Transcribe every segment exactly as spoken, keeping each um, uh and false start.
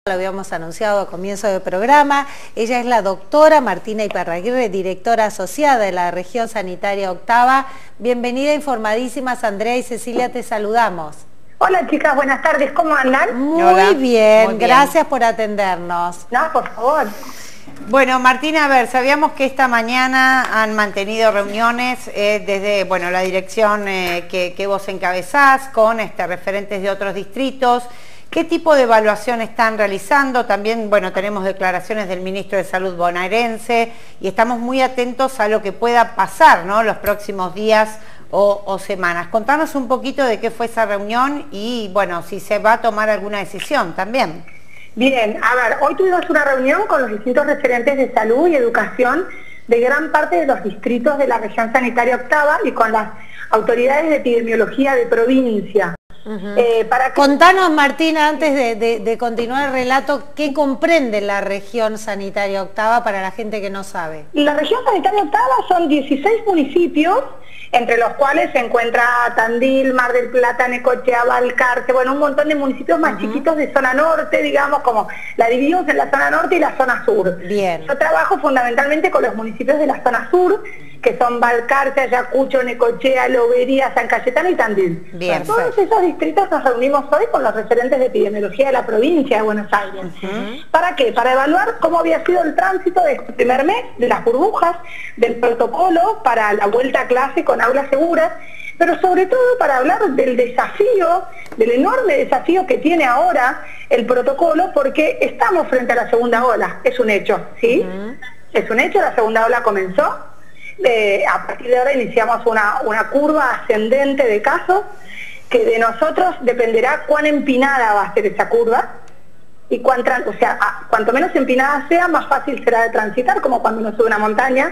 Lo habíamos anunciado a comienzo del programa. Ella es la doctora Martina Iparraguirre, directora asociada de la región sanitaria octava. Bienvenida, informadísimas. Andrea y Cecilia, te saludamos. Hola chicas, buenas tardes, ¿cómo andan? Muy, Hola. bien, Muy bien, gracias por atendernos. No, por favor. Bueno, Martina, a ver, sabíamos que esta mañana han mantenido reuniones eh, desde, bueno, la dirección eh, que, que vos encabezás con este, referentes de otros distritos. ¿Qué tipo de evaluación están realizando? También, bueno, tenemos declaraciones del ministro de Salud bonaerense y estamos muy atentos a lo que pueda pasar, ¿no?, los próximos días o, o semanas. Contanos un poquito de qué fue esa reunión y, bueno, si se va a tomar alguna decisión también. Bien, a ver, hoy tuvimos una reunión con los distintos referentes de salud y educación de gran parte de los distritos de la región sanitaria octava y con las autoridades de epidemiología de provincia. Uh-huh. eh, para que... Contanos, Martina, antes de, de, de continuar el relato, ¿qué comprende la región sanitaria octava para la gente que no sabe? La región sanitaria octava son dieciséis municipios, entre los cuales se encuentra Tandil, Mar del Plata, Necochea, Balcarce, bueno, un montón de municipios más uh-huh. chiquitos de zona norte, digamos, como la dividimos en la zona norte y la zona sur. Bien. Yo trabajo fundamentalmente con los municipios de la zona sur, que son Balcarce, Ayacucho, Necochea, Lobería, San Cayetano y Tandil. Bien. Todos esos distritos nos reunimos hoy con los referentes de epidemiología de la provincia de Buenos Aires. Uh-huh. ¿Para qué? Para evaluar cómo había sido el tránsito de este primer mes, de las burbujas, del protocolo para la vuelta a clase con aulas seguras, pero sobre todo para hablar del desafío, del enorme desafío que tiene ahora el protocolo, porque estamos frente a la segunda ola, es un hecho, ¿sí? Uh-huh. Es un hecho, la segunda ola comenzó. Eh, a partir de ahora iniciamos una, una curva ascendente de casos que de nosotros dependerá cuán empinada va a ser esa curva y cuán, o sea, a, cuanto menos empinada sea, más fácil será de transitar, como cuando uno sube una montaña,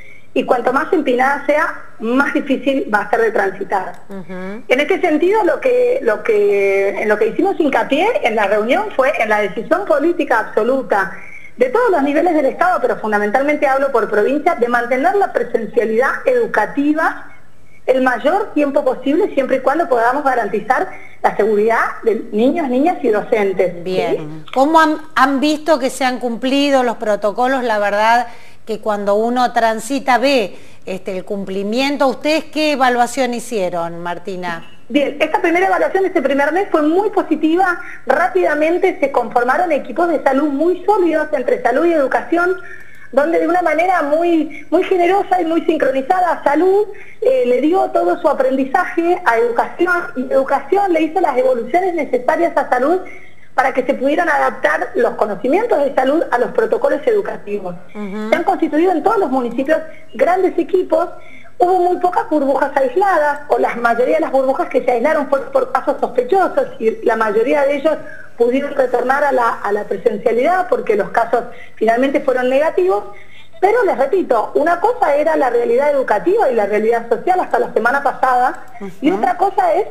y cuanto más empinada sea, más difícil va a ser de transitar. Uh-huh. En este sentido, lo que, lo que, en lo que hicimos hincapié en la reunión fue en la decisión política absoluta de todos los niveles del Estado, pero fundamentalmente hablo por provincia, de mantener la presencialidad educativa el mayor tiempo posible, siempre y cuando podamos garantizar la seguridad de niños, niñas y docentes. Bien. ¿Sí? ¿Cómo han, han visto que se han cumplido los protocolos? La verdad que cuando uno transita ve este, el cumplimiento. ¿Ustedes qué evaluación hicieron, Martina? Bien, esta primera evaluación de este primer mes fue muy positiva. Rápidamente se conformaron equipos de salud muy sólidos entre salud y educación, donde de una manera muy, muy generosa y muy sincronizada salud eh, le dio todo su aprendizaje a educación, y educación le hizo las evoluciones necesarias a salud para que se pudieran adaptar los conocimientos de salud a los protocolos educativos. Uh-huh. Se han constituido en todos los municipios grandes equipos. Hubo muy pocas burbujas aisladas, o la mayoría de las burbujas que se aislaron fueron por casos sospechosos, y la mayoría de ellos pudieron retornar a la, a la presencialidad porque los casos finalmente fueron negativos. Pero les repito, una cosa era la realidad educativa y la realidad social hasta la semana pasada, uh-huh. y otra cosa es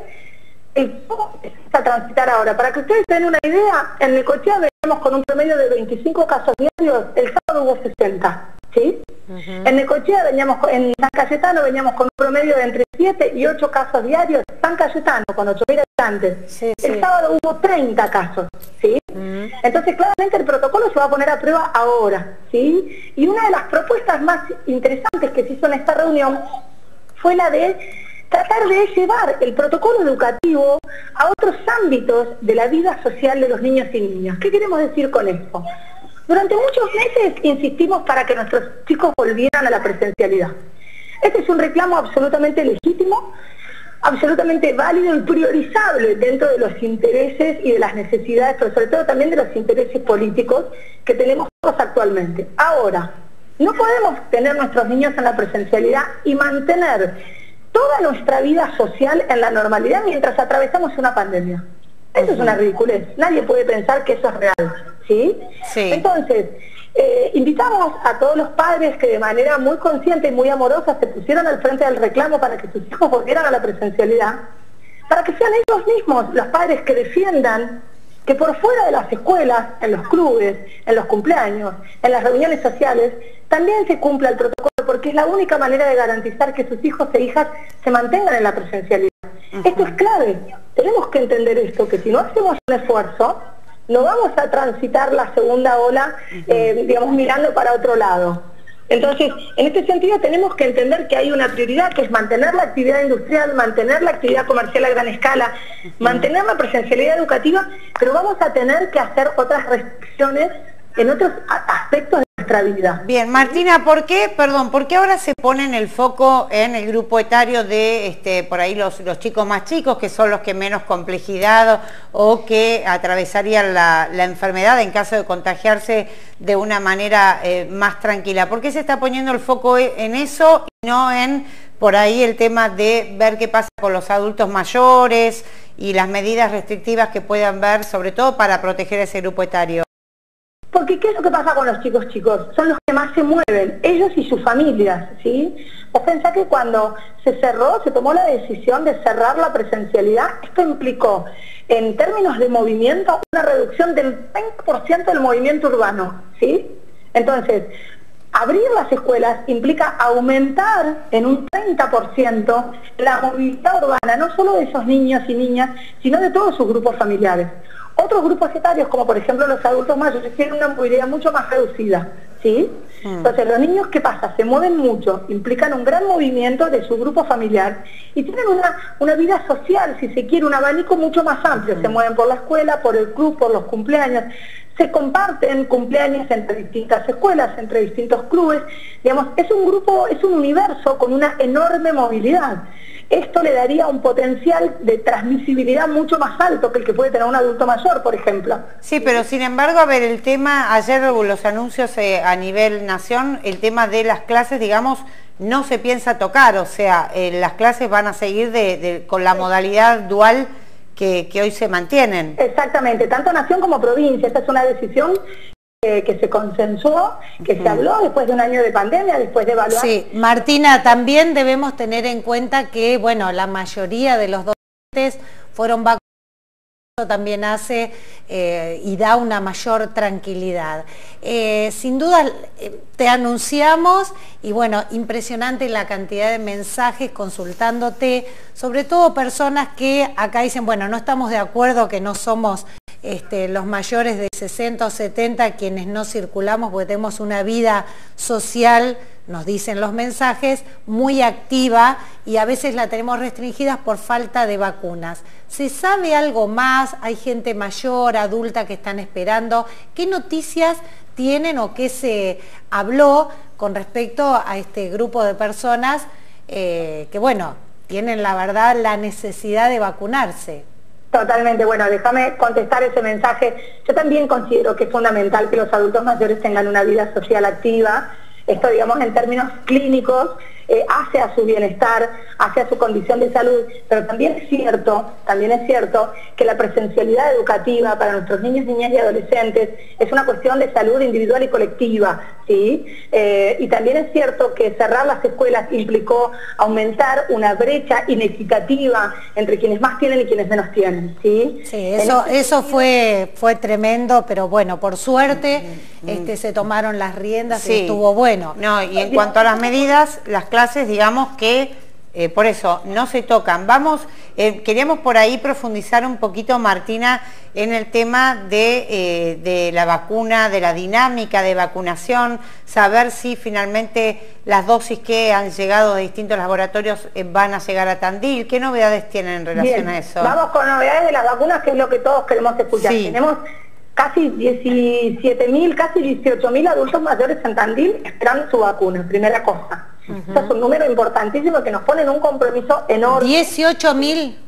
el cómo se empieza a transitar ahora. Para que ustedes tengan una idea, en Necochea veníamos con un promedio de veinticinco casos diarios, el sábado hubo sesenta, ¿sí? Uh-huh. En Necochea veníamos, en San Cayetano veníamos con un promedio de entre siete y ocho casos diarios. San Cayetano con ocho mil habitantes. Sí, sí. El sábado hubo treinta casos, ¿sí? Uh-huh. Entonces claramente el protocolo se va a poner a prueba ahora, ¿sí? Y una de las propuestas más interesantes que se hizo en esta reunión fue la de tratar de llevar el protocolo educativo a otros ámbitos de la vida social de los niños y niñas. ¿Qué queremos decir con esto? Durante muchos meses insistimos para que nuestros chicos volvieran a la presencialidad. Este es un reclamo absolutamente legítimo, absolutamente válido y priorizable dentro de los intereses y de las necesidades, pero sobre todo también de los intereses políticos que tenemos todos actualmente. Ahora, no podemos tener nuestros niños en la presencialidad y mantener toda nuestra vida social en la normalidad mientras atravesamos una pandemia. Eso es una ridiculez. Nadie puede pensar que eso es real, ¿sí? Sí. Entonces, eh, invitamos a todos los padres que de manera muy consciente y muy amorosa se pusieron al frente del reclamo para que sus hijos volvieran a la presencialidad, para que sean ellos mismos los padres que defiendan que por fuera de las escuelas, en los clubes, en los cumpleaños, en las reuniones sociales, también se cumpla el protocolo, porque es la única manera de garantizar que sus hijos e hijas se mantengan en la presencialidad. Uh-huh. Esto es clave. Tenemos que entender esto, que si no hacemos un esfuerzo, no vamos a transitar la segunda ola, eh, digamos, mirando para otro lado. Entonces, en este sentido tenemos que entender que hay una prioridad, que es mantener la actividad industrial, mantener la actividad comercial a gran escala, mantener la presencialidad educativa, pero vamos a tener que hacer otras restricciones en otros aspectos de nuestra vida. Bien, Martina, ¿por qué, perdón, por qué ahora se ponen el foco en el grupo etario de, este, por ahí los, los chicos más chicos, que son los que menos complejidad o que atravesarían la, la enfermedad en caso de contagiarse de una manera eh, más tranquila? ¿Por qué se está poniendo el foco en eso y no en, por ahí, el tema de ver qué pasa con los adultos mayores y las medidas restrictivas que puedan ver, sobre todo para proteger a ese grupo etario? Porque ¿qué es lo que pasa con los chicos chicos? Son los que más se mueven, ellos y sus familias, ¿sí? Vos pensás que cuando se cerró, se tomó la decisión de cerrar la presencialidad, esto implicó, en términos de movimiento, una reducción del treinta por ciento del movimiento urbano, ¿sí? Entonces, abrir las escuelas implica aumentar en un treinta por ciento la movilidad urbana, no solo de esos niños y niñas, sino de todos sus grupos familiares. Otros grupos etarios, como por ejemplo los adultos mayores, tienen una movilidad mucho más reducida, ¿sí? Mm. Entonces, los niños, ¿qué pasa? Se mueven mucho, implican un gran movimiento de su grupo familiar y tienen una, una vida social, si se quiere, un abanico mucho más amplio. Mm. Se mueven por la escuela, por el club, por los cumpleaños. Se comparten cumpleaños entre distintas escuelas, entre distintos clubes. Digamos, es un grupo, es un universo con una enorme movilidad. Esto le daría un potencial de transmisibilidad mucho más alto que el que puede tener un adulto mayor, por ejemplo. Sí, pero sin embargo, a ver, el tema, ayer los anuncios eh, a nivel nación, el tema de las clases, digamos, no se piensa tocar, o sea, eh, las clases van a seguir de, de, con la modalidad dual que, que hoy se mantienen. Exactamente, tanto nación como provincia, esta es una decisión que se consensuó, que uh-huh. se habló después de un año de pandemia, después de evaluar. Sí, Martina, también debemos tener en cuenta que, bueno, la mayoría de los docentes fueron vacunados, eso también hace eh, y da una mayor tranquilidad. Eh, sin duda, eh, te anunciamos y, bueno, impresionante la cantidad de mensajes consultándote, sobre todo personas que acá dicen, bueno, no estamos de acuerdo, que no somos Este, los mayores de sesenta o setenta quienes no circulamos porque tenemos una vida social, nos dicen los mensajes, muy activa y a veces la tenemos restringida por falta de vacunas. ¿Se sabe algo más? ¿Hay gente mayor, adulta que están esperando? ¿Qué noticias tienen o qué se habló con respecto a este grupo de personas eh, que, bueno, tienen la verdad la necesidad de vacunarse? Totalmente, bueno, déjame contestar ese mensaje. Yo también considero que es fundamental que los adultos mayores tengan una vida social activa. Esto, digamos, en términos clínicos, eh, hace a su bienestar, hace a su condición de salud, pero también es cierto, también es cierto que la presencialidad educativa para nuestros niños, niñas y adolescentes es una cuestión de salud individual y colectiva, ¿sí? Eh, y también es cierto que cerrar las escuelas implicó aumentar una brecha inequitativa entre quienes más tienen y quienes menos tienen, ¿sí? Sí, eso, este eso fue, fue tremendo, pero bueno, por suerte mm, mm, este, se tomaron las riendas sí. y estuvo bueno. No, y en cuanto a las medidas, las clases, digamos que eh, por eso no se tocan. Vamos, eh, queríamos por ahí profundizar un poquito, Martina, en el tema de, eh, de la vacuna, de la dinámica de vacunación, saber si finalmente las dosis que han llegado de distintos laboratorios eh, van a llegar a Tandil. ¿Qué novedades tienen en relación Bien, a eso? Vamos con novedades de las vacunas, que es lo que todos queremos escuchar. Sí. Tenemos casi diecisiete mil, casi dieciocho mil adultos mayores en Tandil esperando su vacuna, primera cosa. Uh-huh. Eso es un número importantísimo que nos pone en un compromiso enorme. ¿dieciocho mil?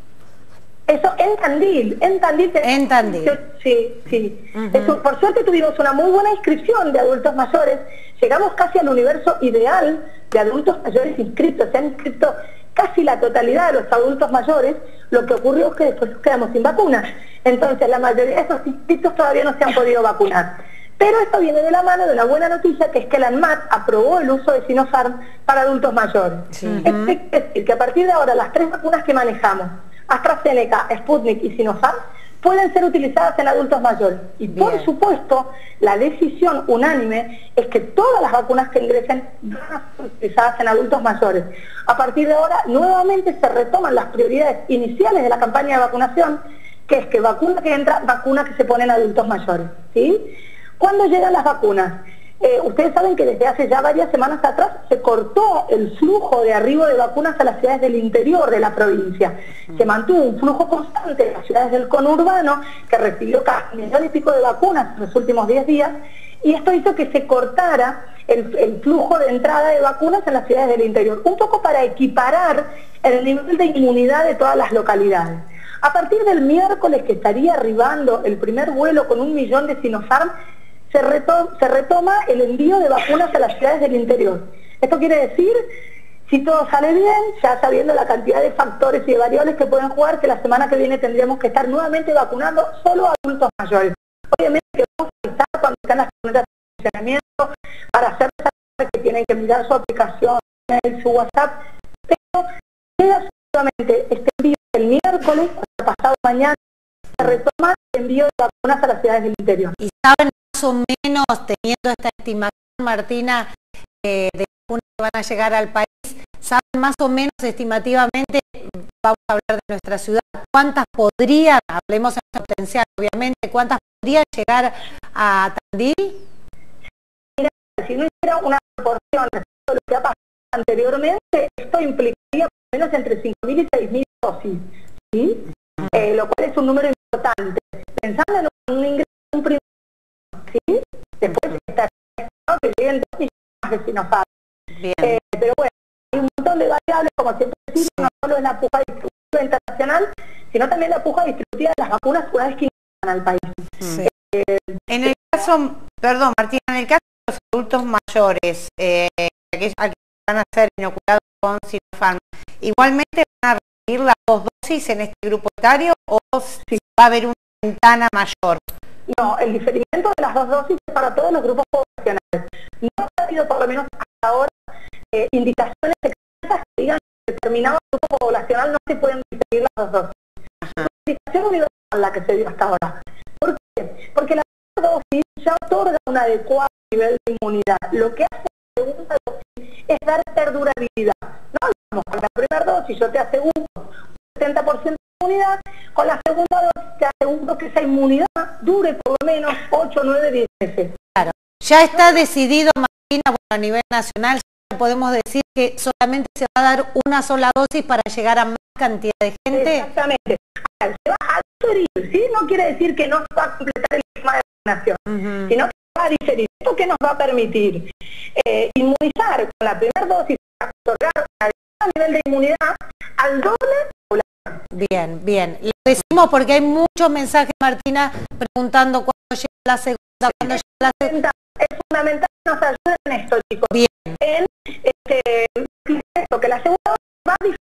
Eso en Tandil, en Tandil. En Tandil. dieciocho, sí, sí. Uh-huh. Eso, por suerte tuvimos una muy buena inscripción de adultos mayores, llegamos casi al universo ideal de adultos mayores inscritos, se han inscrito casi la totalidad de los adultos mayores. Lo que ocurrió es que después nos quedamos sin vacunas. Entonces la mayoría de esos inscritos todavía no se han podido vacunar. Pero esto viene de la mano de una buena noticia, que es que la ANMAT aprobó el uso de Sinopharm para adultos mayores. Sí. Es decir, que a partir de ahora las tres vacunas que manejamos, AstraZeneca, Sputnik y Sinopharm, pueden ser utilizadas en adultos mayores. Y Bien. por supuesto, la decisión unánime es que todas las vacunas que ingresen van a ser utilizadas en adultos mayores. A partir de ahora, nuevamente se retoman las prioridades iniciales de la campaña de vacunación, que es que vacuna que entra, vacuna que se pone en adultos mayores, ¿sí? ¿Cuándo llegan las vacunas? Eh, ustedes saben que desde hace ya varias semanas atrás se cortó el flujo de arribo de vacunas a las ciudades del interior de la provincia. Se mantuvo un flujo constante en las ciudades del conurbano, que recibió casi un millón y pico de vacunas en los últimos diez días, y esto hizo que se cortara el, el flujo de entrada de vacunas en las ciudades del interior, un poco para equiparar el nivel de inmunidad de todas las localidades. A partir del miércoles, que estaría arribando el primer vuelo con un millón de Sinopharm, Se, reto, se retoma el envío de vacunas a las ciudades del interior. Esto quiere decir, si todo sale bien, ya sabiendo la cantidad de factores y de variables que pueden jugar, que la semana que viene tendríamos que estar nuevamente vacunando solo a adultos mayores. Obviamente que vamos a estar cuando están las preguntas de funcionamiento para hacer saber que tienen que mirar su aplicación, su WhatsApp, pero queda solamente este envío el miércoles, hasta pasado mañana, se retoma el envío de vacunas a las ciudades del interior. ¿Y saben más o menos, teniendo esta estimación, Martina, eh, de vacunas que van a llegar al país, saben más o menos estimativamente, vamos a hablar de nuestra ciudad, cuántas podrían, hablemos en potencial obviamente, cuántas podrían llegar a Tandil? Mira, si no hiciera una proporción respecto a lo que ha pasado anteriormente, esto implicaría por lo menos entre cinco mil y seis mil dosis, ¿sí? Eh, lo cual es un número importante. Pensando en un ingreso un primer, ¿sí? Después está que lleguen dos millones más de Sinopharm. Eh, pero bueno, hay un montón de variables, como siempre decimos, no solo en la puja distributiva internacional, sino también la puja distributiva de las vacunas una vez que ingresan al país. Sí. Eh, en el caso, perdón Martina, en el caso de los adultos mayores, eh, aquellos que van a ser inoculados con Sinopharm, igualmente van a recibir las dos dosis en este grupo etario o sí va a haber una ventana mayor. No, el diferimiento de las dos dosis es para todos los grupos poblacionales. No ha habido, por lo menos hasta ahora, eh, indicaciones exactas que digan que determinado grupo poblacional no se pueden diferir las dos dosis. Es una indicación universal la que se dio hasta ahora. ¿Por qué? Porque la primera dosis ya otorga un adecuado nivel de inmunidad. Lo que hace la segunda dosis es dar perdurabilidad. No, digamos, con la primera dosis yo te aseguro un setenta por ciento de inmunidad, con la segunda dosis te aseguro que esa inmunidad dure por lo menos ocho, nueve, diez meses. Claro, ya está decidido, Martina, bueno, a nivel nacional, ya podemos decir que solamente se va a dar una sola dosis para llegar a más cantidad de gente. Exactamente. Se va a diferir, ¿sí? No quiere decir que no se va a completar el esquema de vacunación, uh-huh. sino que va a diferir. ¿Esto qué nos va a permitir? Eh, inmunizar con la primera dosis, otorgar un nivel de inmunidad al doble. Bien, bien. Lo decimos porque hay muchos mensajes, Martina, preguntando cuándo llega la segunda, cuándo llega la segunda. Es fundamental que nos ayuden en esto, chicos. Bien. En este, esto, que la segunda va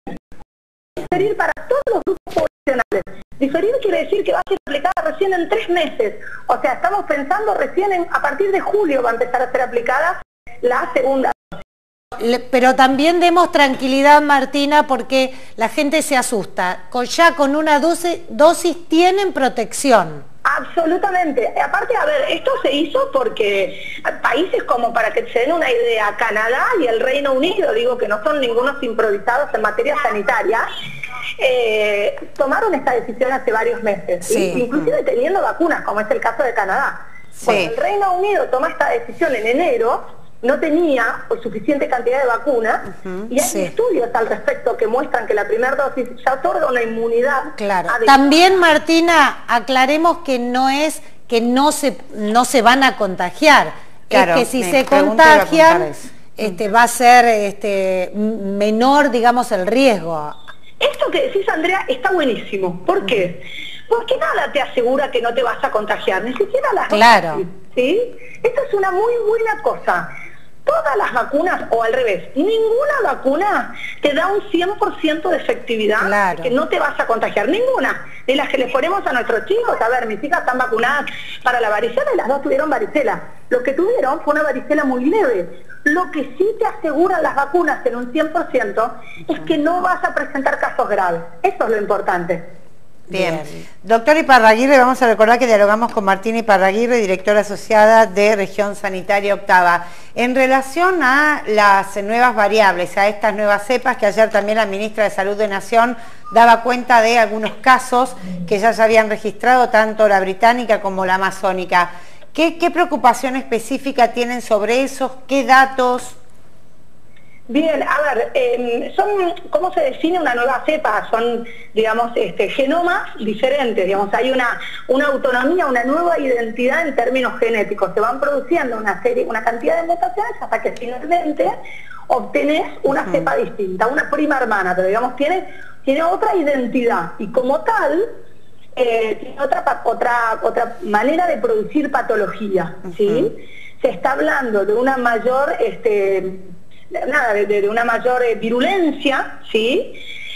a diferir para todos los grupos poblacionales. Diferir quiere decir que va a ser aplicada recién en tres meses. O sea, estamos pensando recién en, a partir de julio va a empezar a ser aplicada la segunda. Pero también demos tranquilidad, Martina, porque la gente se asusta. Con, ya con una dosis, dosis tienen protección. Absolutamente. Aparte, a ver, esto se hizo porque países como, para que se den una idea, Canadá y el Reino Unido, digo que no son ningunos improvisados en materia sanitaria, eh, tomaron esta decisión hace varios meses, sí. inclusive teniendo vacunas, como es el caso de Canadá. Sí. Cuando el Reino Unido toma esta decisión en enero, no tenía pues, suficiente cantidad de vacunas, uh-huh, y hay sí. estudios al respecto que muestran que la primera dosis ya otorga una inmunidad. Claro. adecuada. También, Martina, aclaremos que no es que no se no se van a contagiar, claro, es que si se contagian, este, va a ser este, menor, digamos, el riesgo. Esto que decís, Andrea, está buenísimo. ¿Por qué? Porque nada te asegura que no te vas a contagiar, ni siquiera las claro. dosis, ¿sí? Esto es una muy buena cosa. Todas las vacunas, o al revés, ninguna vacuna te da un cien por ciento de efectividad, claro. que no te vas a contagiar, ninguna. De las que les ponemos a nuestros chicos, a ver, mis hijas están vacunadas para la varicela y las dos tuvieron varicela. Lo que tuvieron fue una varicela muy leve. Lo que sí te aseguran las vacunas en un cien por ciento es que no vas a presentar casos graves. Eso es lo importante. Bien. Bien. Doctora Iparraguirre, vamos a recordar que dialogamos con Martina Iparraguirre, directora asociada de Región Sanitaria Octava. En relación a las nuevas variables, a estas nuevas cepas, que ayer también la ministra de Salud de Nación daba cuenta de algunos casos que ya se habían registrado, tanto la británica como la amazónica. ¿Qué, qué preocupación específica tienen sobre eso? ¿Qué datos? Bien, a ver, eh, son, ¿cómo se define una nueva cepa? Son, digamos, este, genomas diferentes, digamos, hay una, una autonomía, una nueva identidad en términos genéticos. Se van produciendo una serie, una cantidad de mutaciones hasta que finalmente obtenés una uh-huh. cepa distinta, una prima hermana, pero digamos, tiene, tiene otra identidad y como tal, eh, tiene otra, otra, otra manera de producir patología, ¿sí? Uh-huh. Se está hablando de una mayor... Este, nada, de, de una mayor eh, virulencia, ¿sí?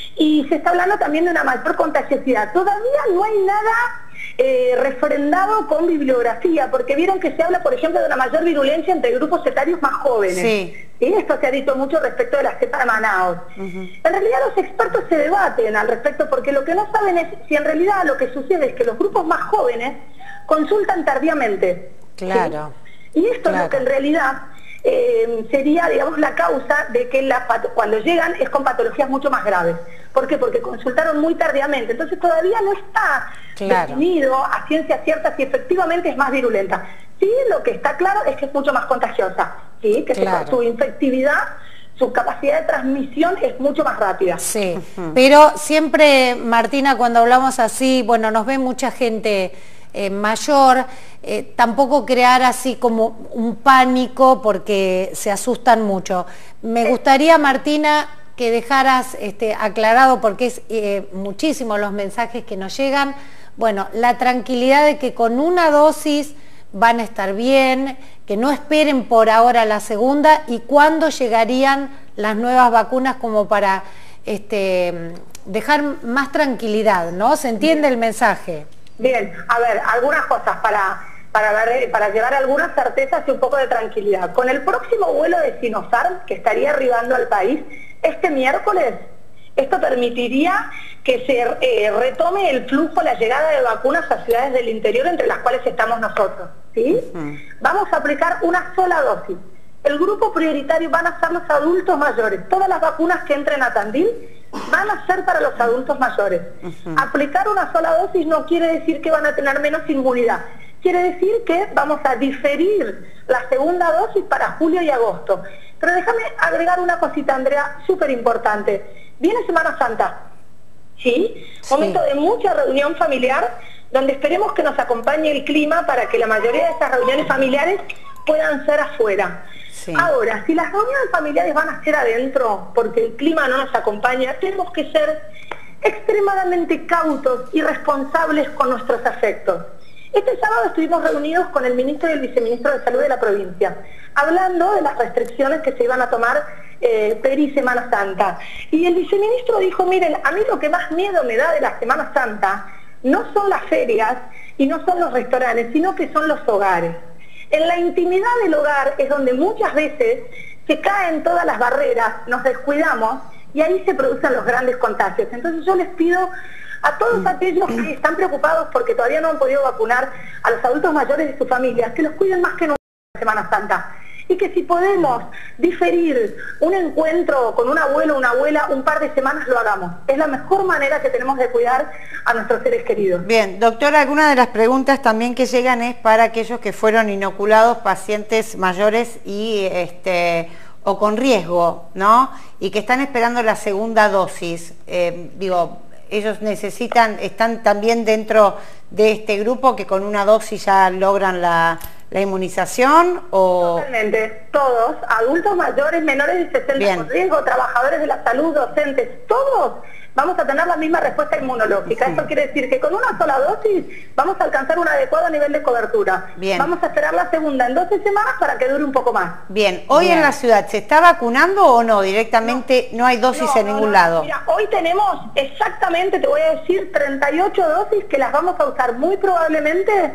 Y se está hablando también de una mayor contagiosidad. Todavía no hay nada eh, refrendado con bibliografía, porque vieron que se habla, por ejemplo, de una mayor virulencia entre grupos etarios más jóvenes. Sí. ¿Sí? Esto se ha dicho mucho respecto de la cepa de Manaos. Uh-huh. En realidad los expertos se debaten al respecto, porque lo que no saben es si en realidad lo que sucede es que los grupos más jóvenes consultan tardíamente. Claro. ¿Sí? Y esto claro. es lo que en realidad... Eh, sería, digamos, la causa de que la cuando llegan es con patologías mucho más graves. ¿Por qué? Porque consultaron muy tardíamente. Entonces todavía no está claro. definido a ciencia cierta si efectivamente es más virulenta. Sí, lo que está claro es que es mucho más contagiosa. Sí, que claro. su infectividad, su capacidad de transmisión es mucho más rápida. Sí, uh-huh. pero siempre, Martina, cuando hablamos así, bueno, nos ve mucha gente... Eh, mayor, eh, tampoco crear así como un pánico porque se asustan mucho. Me gustaría, Martina, que dejaras este, aclarado, porque es eh, muchísimos los mensajes que nos llegan, bueno, la tranquilidad de que con una dosis van a estar bien, que no esperen por ahora la segunda, y cuándo llegarían las nuevas vacunas como para este, dejar más tranquilidad, ¿no? ¿Se entiende el mensaje? Bien, a ver, algunas cosas para, para, ver, para llevar algunas certezas y un poco de tranquilidad. Con el próximo vuelo de Sinopharm, que estaría arribando al país, este miércoles, esto permitiría que se eh, retome el flujo, la llegada de vacunas a ciudades del interior, entre las cuales estamos nosotros, ¿sí? Uh-huh. Vamos a aplicar una sola dosis. El grupo prioritario van a ser los adultos mayores. Todas las vacunas que entren a Tandil van a ser para los adultos mayores. Uh-huh. Aplicar una sola dosis no quiere decir que van a tener menos inmunidad. Quiere decir que vamos a diferir la segunda dosis para julio y agosto. Pero déjame agregar una cosita, Andrea, súper importante. Viene Semana Santa, ¿sí? Sí. Momento de mucha reunión familiar, donde esperemos que nos acompañe el clima para que la mayoría de esas reuniones familiares puedan ser afuera. Sí. Ahora, si las reuniones familiares van a ser adentro, porque el clima no nos acompaña, tenemos que ser extremadamente cautos y responsables con nuestros afectos. Este sábado estuvimos reunidos con el ministro y el viceministro de Salud de la provincia, hablando de las restricciones que se iban a tomar eh, peri Semana Santa. Y el viceministro dijo, miren, a mí lo que más miedo me da de la Semana Santa no son las ferias y no son los restaurantes, sino que son los hogares. En la intimidad del hogar es donde muchas veces se caen todas las barreras, nos descuidamos y ahí se producen los grandes contagios. Entonces yo les pido a todos aquellos que están preocupados porque todavía no han podido vacunar a los adultos mayores de sus familias, que los cuiden más que nunca en Semana Santa. Y que si podemos diferir un encuentro con un abuelo o una abuela un par de semanas, lo hagamos. Es la mejor manera que tenemos de cuidar a nuestros seres queridos. Bien, doctora, algunas de las preguntas también que llegan es para aquellos que fueron inoculados, pacientes mayores y este o con riesgo, ¿no? Y que están esperando la segunda dosis. Eh, digo, ellos necesitan, están también dentro de este grupo que con una dosis ya logran la... ¿La inmunización o...? Totalmente, todos, adultos mayores, menores de sesenta Bien. Con riesgo, trabajadores de la salud, docentes, todos vamos a tener la misma respuesta inmunológica. Uh-huh. Esto quiere decir que con una sola dosis vamos a alcanzar un adecuado nivel de cobertura. Bien. Vamos a esperar la segunda en doce semanas para que dure un poco más. Bien, hoy Bien. En la ciudad, ¿se está vacunando o no? Directamente no, no hay dosis no, en ningún no, no. lado. Mira, hoy tenemos exactamente, te voy a decir, treinta y ocho dosis que las vamos a usar muy probablemente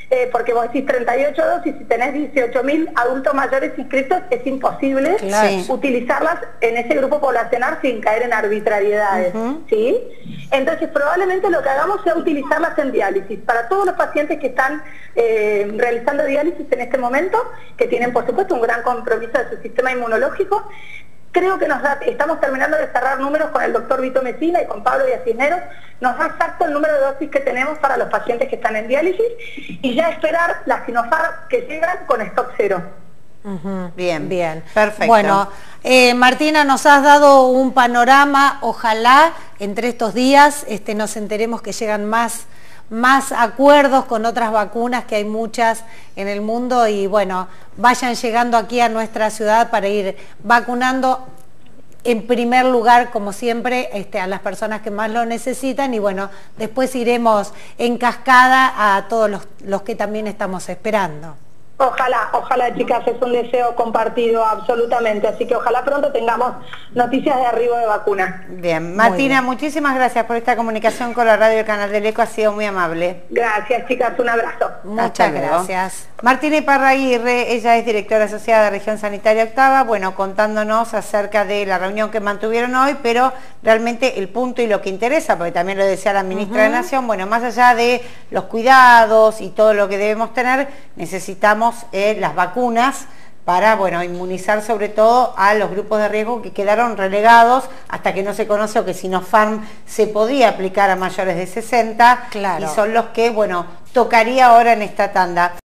eh, porque vos decís treinta y ocho dosis, si tenés dieciocho mil adultos mayores inscritos, es imposible claro. utilizarlas en ese grupo poblacional sin caer en arbitrariedades, uh-huh. ¿sí? Entonces probablemente lo que hagamos sea utilizarlas en diálisis, para todos los pacientes que están eh, realizando diálisis en este momento, que tienen por supuesto un gran compromiso de su sistema inmunológico. Creo que nos da, estamos terminando de cerrar números con el doctor Vito Messina y con Pablo Cisneros, nos da exacto el número de dosis que tenemos para los pacientes que están en diálisis y ya esperar las Sinopharm que llegan con stock cero. Uh-huh. Bien, bien, perfecto. Bueno, eh, Martina, nos has dado un panorama, ojalá entre estos días este, nos enteremos que llegan más, más acuerdos con otras vacunas, que hay muchas en el mundo, y bueno, vayan llegando aquí a nuestra ciudad para ir vacunando en primer lugar, como siempre, este, a las personas que más lo necesitan, y bueno, después iremos en cascada a todos los, los que también estamos esperando. Ojalá, ojalá, chicas, es un deseo compartido absolutamente, así que ojalá pronto tengamos noticias de arribo de vacunas. Bien, Martina, bien. Muchísimas gracias por esta comunicación con la radio del Canal del Eco, ha sido muy amable. Gracias, chicas, un abrazo. Muchas gracias. Martina Iparraguirre, ella es directora asociada de Región Sanitaria Octava, bueno, contándonos acerca de la reunión que mantuvieron hoy, pero realmente el punto y lo que interesa, porque también lo decía la ministra uh-huh. de Nación, bueno, más allá de los cuidados y todo lo que debemos tener, necesitamos Eh, las vacunas para, bueno, inmunizar sobre todo a los grupos de riesgo que quedaron relegados hasta que no se conoce o que Sinopharm se podía aplicar a mayores de sesenta, claro. y son los que, bueno, tocaría ahora en esta tanda.